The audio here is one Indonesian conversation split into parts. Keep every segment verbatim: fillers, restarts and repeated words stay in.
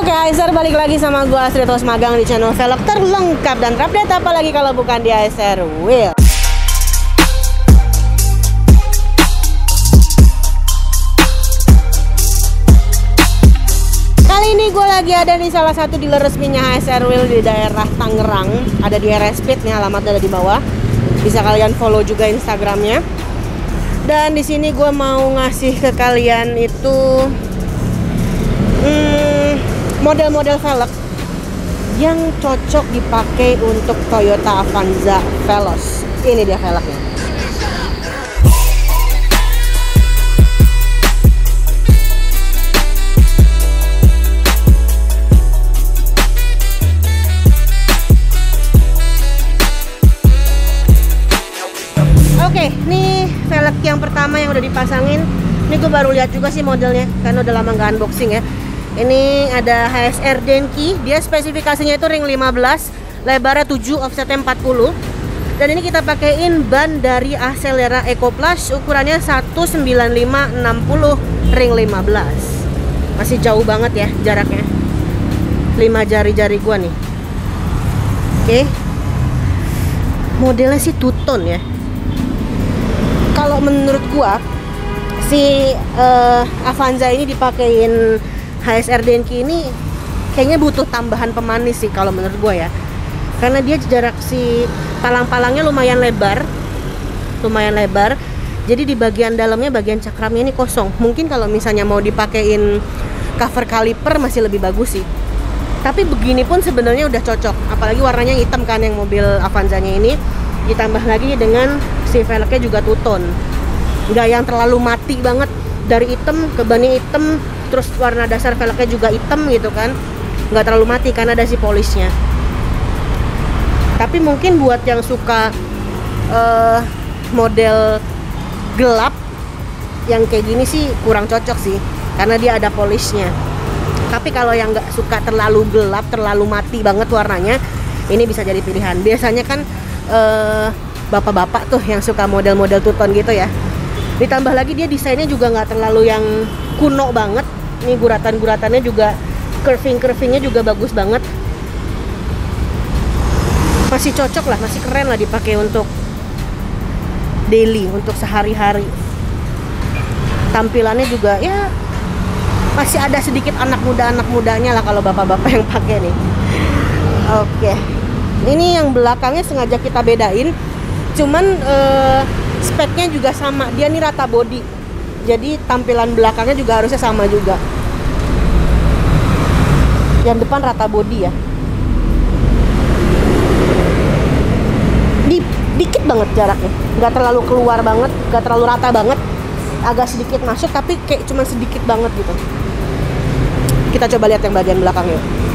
Oke, Aiser balik lagi sama gua Astrid Tos magang di channel velg terlengkap dan terupdate, apalagi kalau bukan di Aiser Wheel. Kali ini gue lagi ada di salah satu dealer resminya Aiser Wheel di daerah Tangerang. Ada di R S Speed nih, alamatnya ada di bawah. Bisa kalian follow juga Instagramnya. Dan di sini gue mau ngasih ke kalian itu hmm, model-model velg yang cocok dipakai untuk Toyota Avanza Veloz. Ini dia velgnya. Oke, nih velg yang pertama yang udah dipasangin. Ini gue baru lihat juga sih modelnya, karena udah lama nggak unboxing ya. Ini ada H S R Denki, dia spesifikasinya itu ring lima belas, lebarnya tujuh, offsetnya empat puluh. Dan ini kita pakein ban dari Accelera Eco Plus, ukurannya seratus sembilan puluh lima enam puluh ring lima belas. Masih jauh banget ya jaraknya, lima jari-jari gua nih. Oke, modelnya sih two tone ya. Kalau menurut gua si uh, Avanza ini dipakein H S R Denki ini kayaknya butuh tambahan pemanis sih kalau menurut gue ya, karena dia jarak si palang-palangnya lumayan lebar lumayan lebar jadi di bagian dalamnya, bagian cakramnya ini kosong. Mungkin kalau misalnya mau dipakein cover kaliper masih lebih bagus sih, tapi begini pun sebenarnya udah cocok, apalagi warnanya hitam kan yang mobil Avanzanya ini, ditambah lagi dengan si velgnya juga two tone, nggak yang terlalu mati banget, dari hitam ke bannya hitam, terus warna dasar velgnya juga hitam gitu kan, nggak terlalu mati karena ada si polishnya. Tapi mungkin buat yang suka uh, model gelap yang kayak gini sih kurang cocok sih, karena dia ada polishnya. Tapi kalau yang nggak suka terlalu gelap, terlalu mati banget warnanya, ini bisa jadi pilihan. Biasanya kan uh, bapak-bapak tuh yang suka model-model two tone gitu ya. Ditambah lagi dia desainnya juga nggak terlalu yang kuno banget. Ini guratan-guratannya juga, curving-curvingnya juga bagus banget. Masih cocok lah, masih keren lah dipakai untuk daily, untuk sehari-hari. Tampilannya juga ya masih ada sedikit anak muda-anak mudanya lah kalau bapak-bapak yang pakai nih. Oke, ini yang belakangnya sengaja kita bedain. Cuman eh, speknya juga sama, dia nih rata body, jadi tampilan belakangnya juga harusnya sama juga. Yang depan rata body ya, di, dikit banget jaraknya, nggak terlalu keluar banget, nggak terlalu rata banget, agak sedikit masuk tapi kayak cuma sedikit banget gitu. Kita coba lihat yang bagian belakangnya.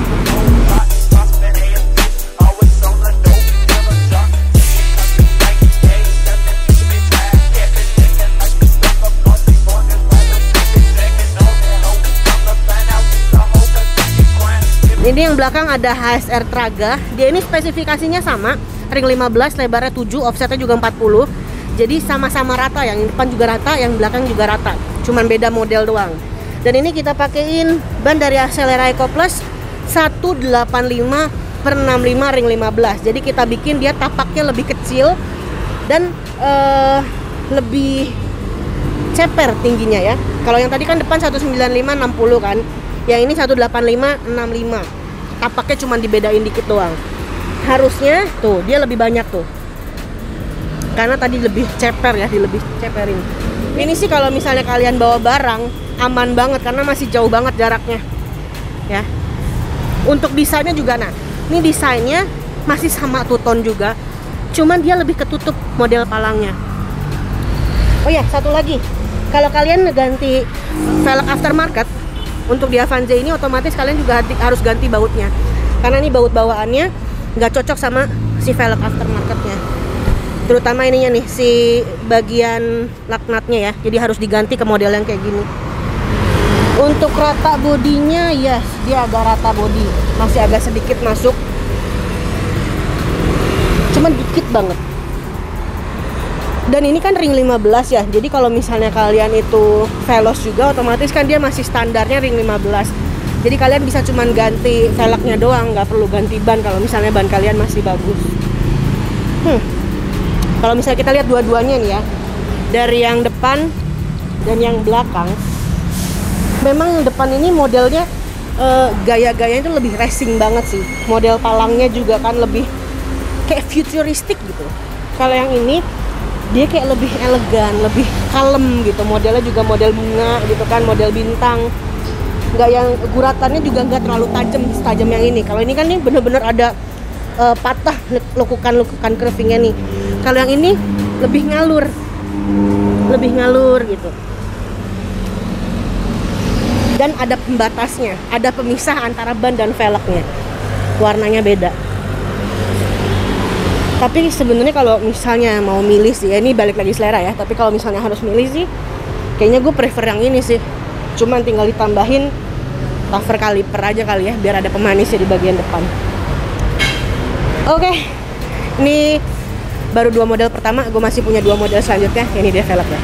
Ini yang belakang ada H S R Traga. Dia ini spesifikasinya sama, ring lima belas, lebarnya tujuh, offsetnya juga empat puluh. Jadi sama-sama rata, yang depan juga rata, yang belakang juga rata. Cuman beda model doang. Dan ini kita pakein ban dari Accelera Eco Plus seratus delapan puluh lima per enam puluh lima ring lima belas. Jadi kita bikin dia tapaknya lebih kecil dan uh, lebih ceper tingginya ya. Kalau yang tadi kan depan seratus sembilan puluh lima enam puluh kan. Yang ini seratus delapan puluh lima enam puluh lima. Tapaknya cuma dibedain dikit doang. Harusnya tuh dia lebih banyak tuh, karena tadi lebih ceper ya, di lebih ceperin. Ini sih kalau misalnya kalian bawa barang aman banget karena masih jauh banget jaraknya ya. Untuk desainnya juga, nah ini desainnya masih sama two tone juga, cuman dia lebih ketutup model palangnya. Oh ya, satu lagi, kalau kalian ganti velg aftermarket untuk di Avanza ini, otomatis kalian juga harus ganti bautnya, karena ini baut bawaannya nggak cocok sama si velg aftermarketnya, terutama ininya nih, si bagian laknatnya ya, jadi harus diganti ke model yang kayak gini. Untuk rata bodinya, yes, dia agak rata body, masih agak sedikit masuk, cuman dikit banget. Dan ini kan ring lima belas ya, jadi kalau misalnya kalian itu Veloz juga, otomatis kan dia masih standarnya ring lima belas. Jadi kalian bisa cuman ganti velgnya doang, nggak perlu ganti ban kalau misalnya ban kalian masih bagus. Hmm. Kalau misalnya kita lihat dua-duanya nih ya, dari yang depan dan yang belakang, memang yang depan ini modelnya uh, gaya-gayanya itu lebih racing banget sih. Model palangnya juga kan lebih kayak futuristik gitu. Kalau yang ini dia kayak lebih elegan, lebih kalem gitu. Modelnya juga model bunga gitu kan, model bintang. Nggak yang guratannya juga nggak terlalu tajam setajam yang ini. Kalau ini kan nih bener-bener ada uh, patah lekukan-lekukan curvingnya nih. Kalau yang ini lebih ngalur, lebih ngalur gitu. Dan ada pembatasnya, ada pemisah antara ban dan velgnya. Warnanya beda. Tapi sebenarnya kalau misalnya mau milih sih, ya ini balik lagi selera ya. Tapi kalau misalnya harus milih sih, kayaknya gue prefer yang ini sih. Cuman tinggal ditambahin cover kaliper aja kali ya, biar ada pemanisnya di bagian depan. Oke, ini baru dua model pertama. Gue masih punya dua model selanjutnya. Ini dia velgnya.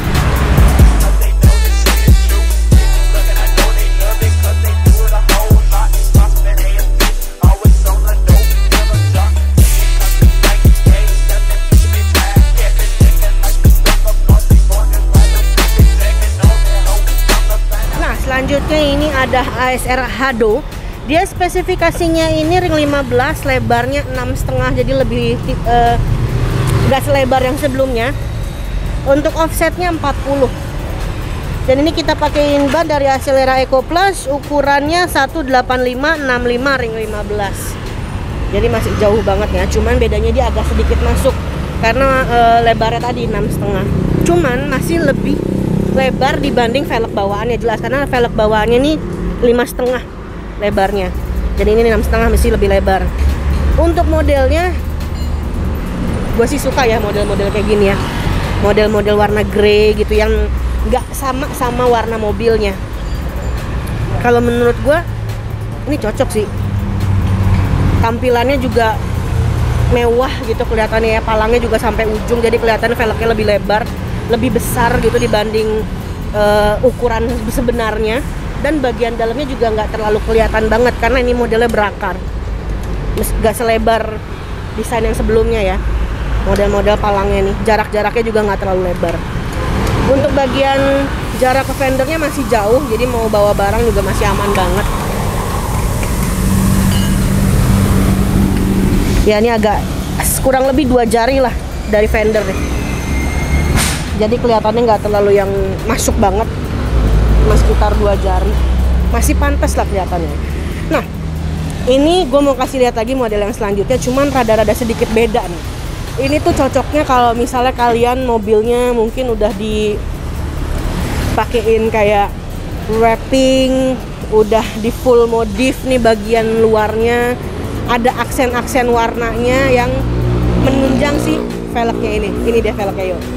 Selanjutnya ini ada A S R Hado. Dia spesifikasinya ini ring lima belas, lebarnya enam koma lima, jadi lebih uh, gak selebar yang sebelumnya. Untuk offsetnya empat puluh. Dan ini kita pakein ban dari Acelera Eco Plus, ukurannya seratus delapan puluh lima enam puluh lima ring lima belas. Jadi masih jauh banget ya, cuman bedanya dia agak sedikit masuk karena uh, lebarnya tadi enam koma lima. Cuman masih lebih lebar dibanding velg bawaannya, jelas karena velg bawaannya nih lima koma lima lebarnya. Jadi ini enam koma lima masih lebih lebar. Untuk modelnya gue sih suka ya model-model kayak gini ya. Model-model warna grey gitu yang nggak sama sama warna mobilnya. Kalau menurut gue ini cocok sih. Tampilannya juga mewah gitu kelihatannya ya, palangnya juga sampai ujung, jadi kelihatan velgnya lebih lebar, lebih besar gitu dibanding uh, ukuran sebenarnya. Dan bagian dalamnya juga nggak terlalu kelihatan banget karena ini modelnya berakar, nggak selebar desain yang sebelumnya ya. Model-model palangnya nih jarak-jaraknya juga nggak terlalu lebar. Untuk bagian jarak ke fendernya masih jauh, jadi mau bawa barang juga masih aman banget ya. Ini agak kurang lebih dua jari lah dari fender nih, jadi kelihatannya nggak terlalu yang masuk banget, mas sekitar dua jari, masih pantas lah kelihatannya. Nah, ini gue mau kasih lihat lagi model yang selanjutnya, cuman rada-rada sedikit beda nih. Ini tuh cocoknya kalau misalnya kalian mobilnya mungkin udah dipakein kayak wrapping, udah di full modif nih bagian luarnya, ada aksen-aksen warnanya yang menunjang si velgnya ini. Ini dia velgnya yuk.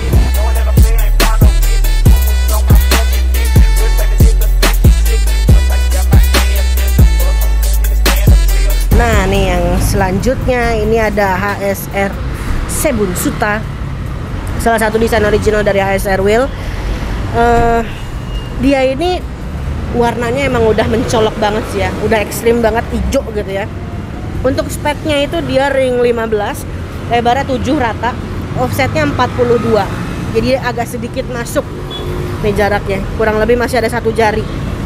Nah, nih yang selanjutnya ini ada H S R Sebun Suta, salah satu desain original dari H S R Wheel. Uh, dia ini warnanya emang udah mencolok banget sih ya, udah ekstrim banget, hijau gitu ya. Untuk speknya itu dia ring lima belas, lebarnya tujuh rata, offsetnya empat puluh dua, jadi agak sedikit masuk nih jaraknya, kurang lebih masih ada satu jari.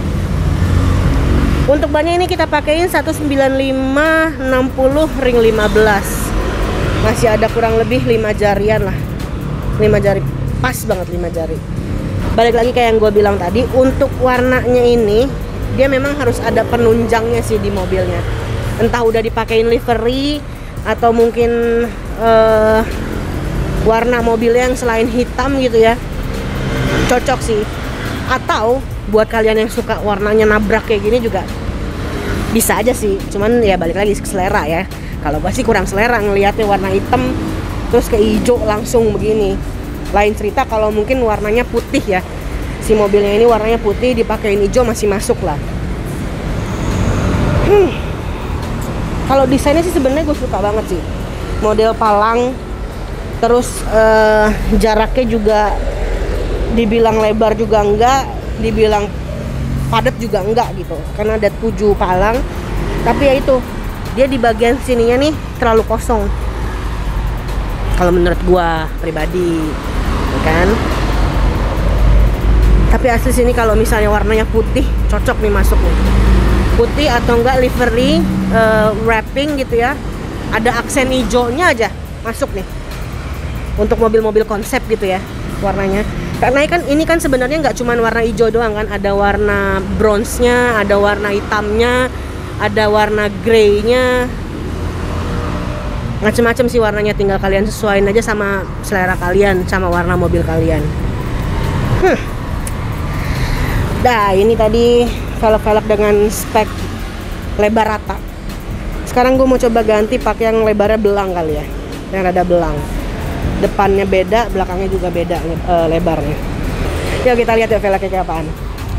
Untuk bannya ini kita pakein seratus sembilan puluh lima enam puluh ring lima belas, masih ada kurang lebih lima jarian lah, lima jari, pas banget lima jari. Balik lagi kayak yang gue bilang tadi, untuk warnanya ini dia memang harus ada penunjangnya sih di mobilnya, entah udah dipakein livery atau mungkin uh, warna mobilnya yang selain hitam gitu ya, cocok sih. Atau buat kalian yang suka warnanya nabrak kayak gini juga bisa aja sih, cuman ya balik lagi ke selera ya. Kalau gue sih kurang selera ngelihatnya warna hitam terus ke hijau langsung begini. Lain cerita kalau mungkin warnanya putih ya, si mobilnya ini warnanya putih dipakein hijau masih masuk lah. hmm. Kalau desainnya sih sebenarnya gue suka banget sih, model palang, terus uh, jaraknya juga dibilang lebar juga enggak, dibilang padat juga enggak gitu, karena ada tujuh palang. Tapi ya itu, dia di bagian sininya nih terlalu kosong kalau menurut gua pribadi, kan. Tapi asli sini kalau misalnya warnanya putih cocok nih masuk nih, putih atau enggak livery uh, wrapping gitu ya, ada aksen hijaunya aja masuk nih untuk mobil-mobil konsep gitu ya warnanya. Karena kan ini kan sebenarnya nggak cuma warna hijau doang kan, ada warna bronze-nya, ada warna hitamnya, ada warna grey-nya, macam-macam sih warnanya. Tinggal kalian sesuaiin aja sama selera kalian, sama warna mobil kalian. Hmm. Dah, ini tadi velg-velg dengan spek lebar rata. Sekarang gue mau coba ganti pakai yang lebarnya belang kali ya, yang rada belang. Depannya beda, belakangnya juga beda uh, lebarnya. Yuk kita lihat ya velgnya kayak apaan.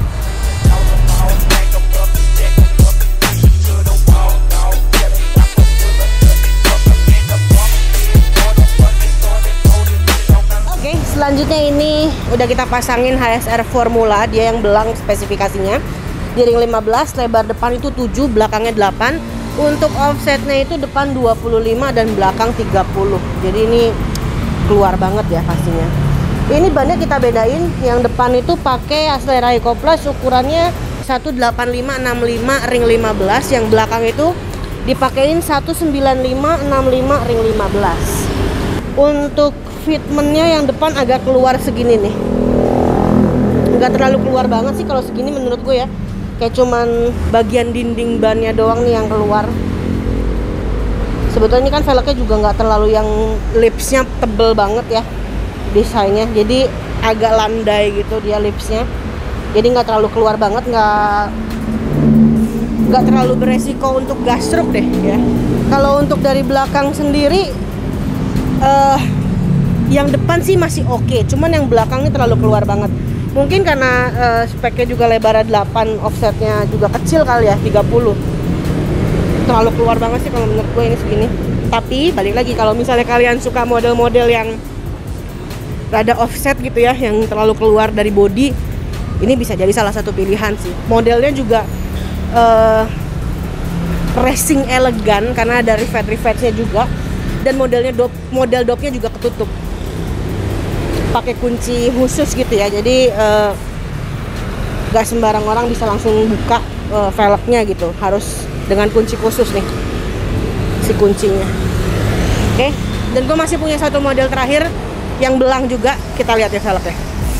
Oke, selanjutnya ini udah kita pasangin H S R Formula, dia yang belang spesifikasinya. Di ring lima belas, lebar depan itu tujuh, belakangnya delapan. Untuk offsetnya itu depan dua puluh lima dan belakang tiga puluh. Jadi ini keluar banget ya pastinya. Ini bannya kita bedain, yang depan itu pakai Accelera Eco Plus ukurannya seratus delapan puluh lima enam puluh lima ring lima belas, yang belakang itu dipakein seratus sembilan puluh lima enam puluh lima ring lima belas. Untuk fitmentnya yang depan agak keluar segini nih, nggak terlalu keluar banget sih kalau segini menurut gue ya, kayak cuman bagian dinding bannya doang nih yang keluar. Sebetulnya ini kan velgnya juga nggak terlalu yang lipsnya tebel banget ya desainnya, jadi agak landai gitu dia lipsnya, jadi nggak terlalu keluar banget, nggak nggak terlalu beresiko untuk gasruk deh ya. Kalau untuk dari belakang sendiri uh, yang depan sih masih oke, okay. Cuman yang belakang ini terlalu keluar banget. Mungkin karena uh, speknya juga lebar delapan, offsetnya juga kecil kali ya, tiga puluh. Terlalu keluar banget sih kalau menurut gue ini segini. Tapi balik lagi, kalau misalnya kalian suka model-model yang rada offset gitu ya, yang terlalu keluar dari body, ini bisa jadi salah satu pilihan sih. Modelnya juga uh, racing elegan karena ada rivet-rivetnya juga, dan modelnya dop, model dopnya juga ketutup pakai kunci khusus gitu ya. Jadi uh, gak sembarang orang bisa langsung buka uh, velgnya gitu, harus dengan kunci khusus nih si kuncinya. Oke, dan gue masih punya satu model terakhir yang belang juga, kita lihat ya velgnya.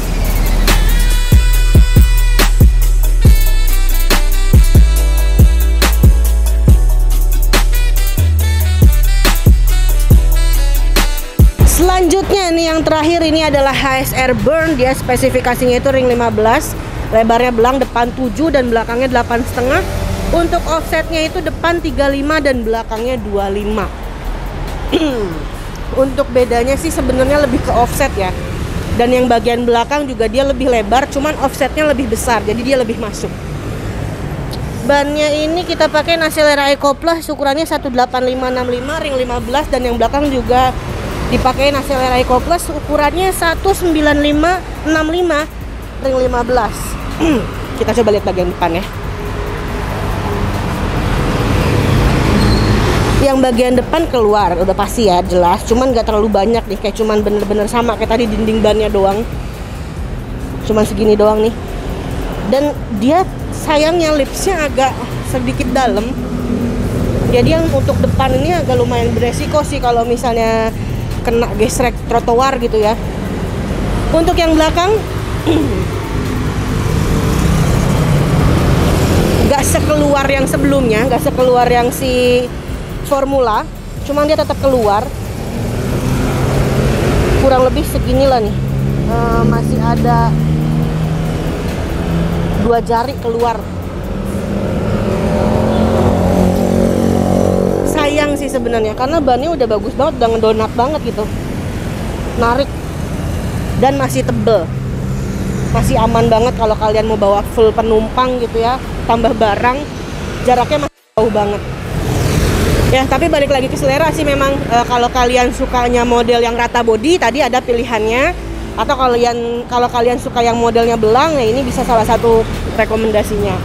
Selanjutnya nih yang terakhir ini adalah H S R Burn, dia spesifikasinya itu ring lima belas, lebarnya belang, depan tujuh dan belakangnya delapan koma lima. Untuk offsetnya itu depan tiga puluh lima dan belakangnya dua puluh lima. Untuk bedanya sih sebenarnya lebih ke offset ya. Dan yang bagian belakang juga dia lebih lebar, cuman offsetnya lebih besar, jadi dia lebih masuk. Bannya ini kita pakai Accelera Eco Plus, ukurannya seratus delapan puluh lima enam puluh lima ring lima belas, dan yang belakang juga dipakai Accelera Eco Plus, ukurannya seratus sembilan puluh lima enam puluh lima ring lima belas. Kita coba lihat bagian depan ya. Yang bagian depan keluar udah pasti ya, jelas, cuman gak terlalu banyak nih, kayak cuman bener-bener sama kayak tadi dinding bannya doang, cuman segini doang nih. Dan dia sayangnya lipsnya agak sedikit dalam, jadi yang untuk depan ini agak lumayan beresiko sih kalau misalnya kena gesrek trotoar gitu ya. Untuk yang belakang gak sekeluar yang sebelumnya, gak sekeluar yang si Formula, cuman dia tetap keluar kurang lebih segini lah nih. E, masih ada dua jari keluar. Sayang sih sebenarnya, karena bannya udah bagus banget, udah ngedonat banget gitu, narik, dan masih tebel, masih aman banget kalau kalian mau bawa full penumpang gitu ya, tambah barang, jaraknya masih jauh banget. Ya, tapi balik lagi ke selera sih memang. E, kalau kalian sukanya model yang rata body, tadi ada pilihannya Atau kalian kalau kalian suka yang modelnya belang, ya ini bisa salah satu rekomendasinya.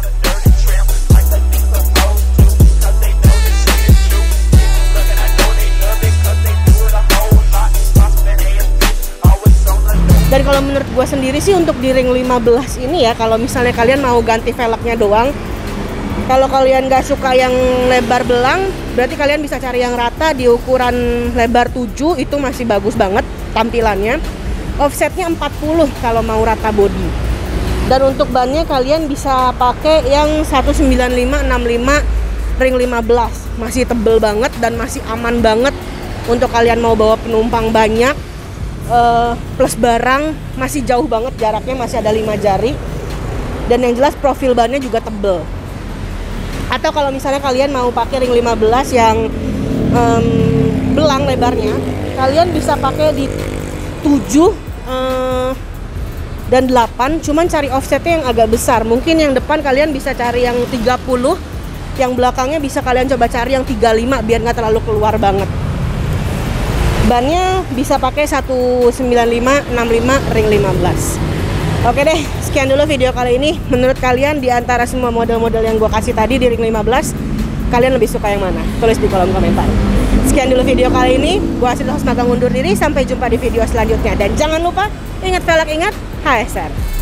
Dan kalau menurut gue sendiri sih untuk di ring lima belas ini ya, kalau misalnya kalian mau ganti velgnya doang, kalau kalian gak suka yang lebar belang, berarti kalian bisa cari yang rata di ukuran lebar tujuh, itu masih bagus banget tampilannya. Offsetnya empat puluh kalau mau rata body. Dan untuk bannya kalian bisa pakai yang seratus sembilan puluh lima enam puluh lima ring lima belas. Masih tebel banget dan masih aman banget untuk kalian mau bawa penumpang banyak. Uh, plus barang masih jauh banget jaraknya, masih ada lima jari. Dan yang jelas profil bannya juga tebel. Atau kalau misalnya kalian mau pakai ring lima belas yang um, belang lebarnya, kalian bisa pakai di tujuh uh, dan delapan, cuman cari offsetnya yang agak besar. Mungkin yang depan kalian bisa cari yang tiga puluh, yang belakangnya bisa kalian coba cari yang tiga puluh lima biar nggak terlalu keluar banget. Bannya bisa pakai seratus sembilan puluh lima enam puluh lima ring lima belas. Oke deh, sekian dulu video kali ini. Menurut kalian di antara semua model-model yang gue kasih tadi di ring lima belas, kalian lebih suka yang mana? Tulis di kolom komentar. Sekian dulu video kali ini. Gue Asri Hosmata undur diri. Sampai jumpa di video selanjutnya. Dan jangan lupa, ingat velg, ingat H S R.